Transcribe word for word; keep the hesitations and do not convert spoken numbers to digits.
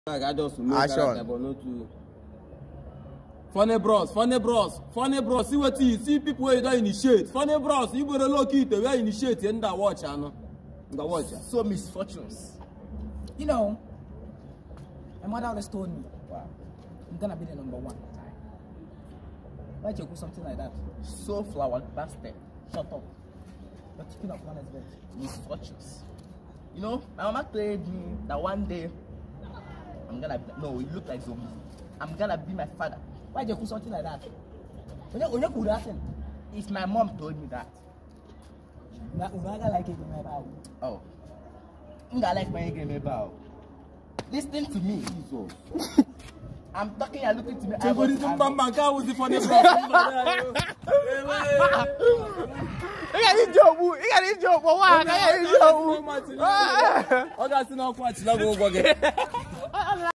Like I just know that, but not to. Funny bros, funny bros, funny bros. See what you see people where you don't initiate. Funny bros, you better look it the way you initiate in that watch, I know. The watch. So misfortunes. You know, my mother always told me, wow, I'm gonna be the number one. Why'd you do something like that? So flower bastard. Shut up. You're keeping up honest bed. Misfortunes. You know, my mama told me that one day I'm gonna be, no, you look like zombie. I'm gonna be my father. Why'd you do something like that? When you, when you could happen? If my mom told me that. I'm gonna like it in my bow. Oh. I'm gonna like my game bow. Listen to me. I'm talking and looking to me. I was, I was the funny bros. You got this job, you got this job for what? You got this job. I got to know what